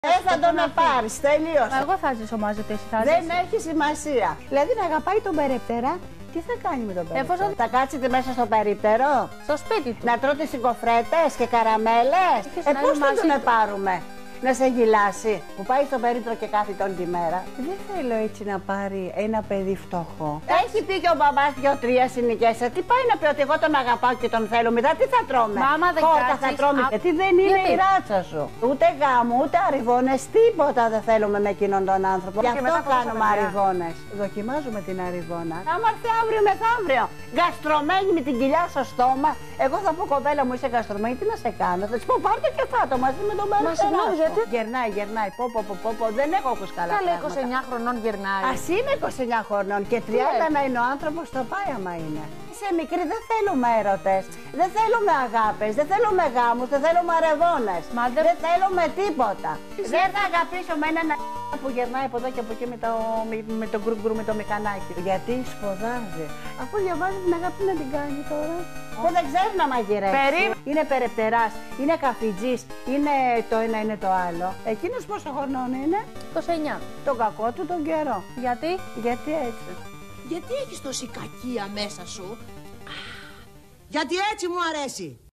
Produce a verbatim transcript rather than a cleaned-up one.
Δεν θα τον πάρεις, τελείωσε. Μα εγώ θα ζήσω μαζί του, εσύ θα ζήσεις. Δεν έχει σημασία. Δηλαδή να αγαπάει τον περίπτερα, τι θα κάνει με τον περίπτερο? Εφόσον... Θα κάτσετε μέσα στο περίπτερο, στο σπίτι του. Να τρώτε συγκοφρέτες και καραμέλες. Ε, πώς θα τον πάρουμε? Να σε γυλάσει, που πάει στο περίπτερο και κάθεται όλη τη μέρα. Δεν θέλω έτσι να πάρει ένα παιδί φτωχό. Έχει πει και ο μπαμπάς δυο-τρία συνοικίες. Τι πάει να πει ότι εγώ τον αγαπάω και τον θέλω? Μετά τι θα τρώμε? Μάμα, δεν Χόρτα θα τρώμε. Α... Γιατί δεν είναι Γιατί? η ράτσα σου. Ούτε γάμο, ούτε αριβώνες, τίποτα δεν θέλουμε με εκείνον τον άνθρωπο. Γι' αυτό κάνουμε αριβώνες. Δοκιμάζουμε την αριβώνα. Θα είμαστε αύριο μεθαύριο. Γκαστρωμένη με την κοιλιά στο στόμα. Εγώ θα πω, κοπέλα μου, είσαι γκαστρωμένη, τι να σε κάνω? Θα τη πω, πάρτε και φάτο μαζί με τον περίπτερο. Γερνάει, γερνάει. Πω, πω, πω, πω, πω. Δεν έχω ακούσει καλά. Καλά, είκοσι εννιά χρονών γερνάει. Ας είναι είκοσι εννιά χρονών και τριάντα να είναι ο άνθρωπος, το πάει άμα είναι. Είσαι μικρή, δεν θέλουμε έρωτες, δεν θέλουμε αγάπες, δεν θέλουμε γάμους, δεν θέλουμε αρεβώνες. Μα δεν... δεν θέλουμε τίποτα. Δεν θα αγαπήσω με έναν που γερνάει από εδώ και από εκεί με το, με το γκρου γκρου με το μηχανάκι. Γιατί σπουδάζει. Αφού διαβάζει την αγάπη να την κάνει τώρα. Που δεν ξέρει να μαγειρεύει. Περί... Είναι περεπτεράς, είναι καφιτζής, είναι το ένα είναι το άλλο. Εκείνος πόσο χρονών είναι? είκοσι εννιά. Τον κακό του τον καιρό. Γιατί? Γιατί έτσι. Γιατί έχεις τόση κακία μέσα σου? Γιατί έτσι μου αρέσει.